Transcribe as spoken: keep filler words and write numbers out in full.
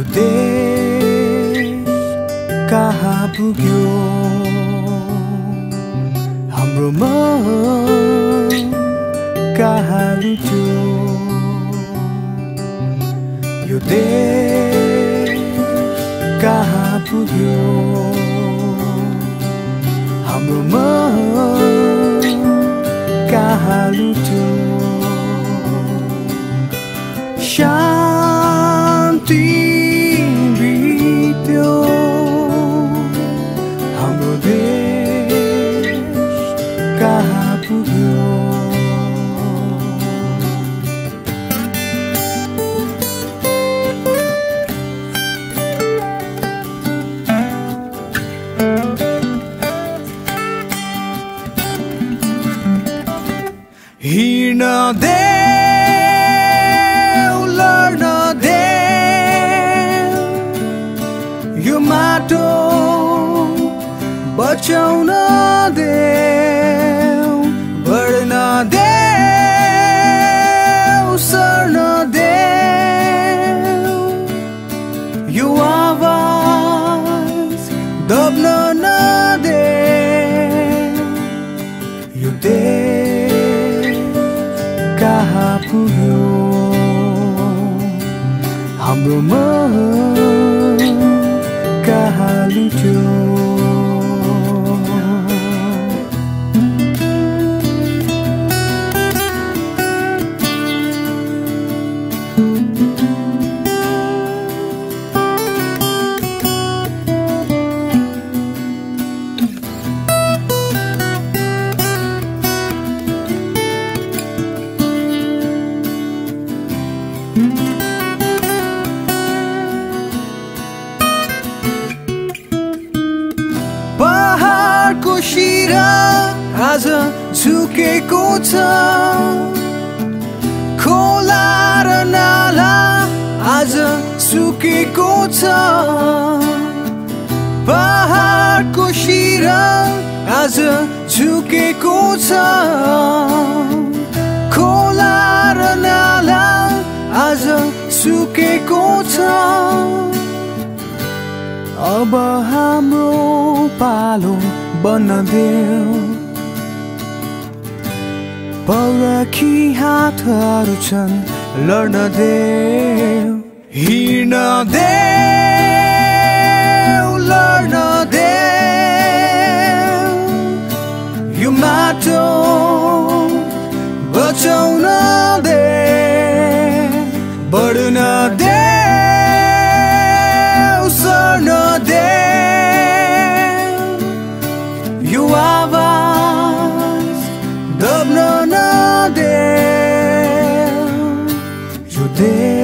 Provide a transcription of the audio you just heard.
देश कहाँ पुग्यो हाम्रो मन कहाँ लुट्यो यो देश कहाँ पुग्यो हाम्रो मन कहाँ लुट्यो शान्ति बित्यो हाम्रो देश कहाँ पुग्यो हिँड्न देऊ लड्न देऊ यो माटो बचाउन देऊ बढ्न देऊ सर्न देऊ यो आवाज दब्न नदेऊ यो देश कहाँ पुग्यो हाम्रो मन कहाँ लुट्यो पहाडको शिरा आज झुकेको छ खोला र नाला आज सुकेको छ पहाडको शिरा आज झुकेको छ खोला र नाला आज सुकेको छ अब हाम्रो पालो बन्न देऊ पौरखी हातहरू छन् लड्न देऊ हिँड्न देऊ लड्न देऊ यो माटो बचाउन देऊ बढ्न देऊ सर्न देऊ यो आवाज दब्न नदेऊ यो देश